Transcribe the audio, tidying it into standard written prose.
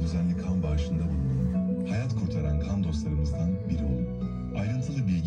düzenli kan bağışında bulunun. Hayat kurtaran kan dostlarımızdan biri olun. Ayrıntılı bilgi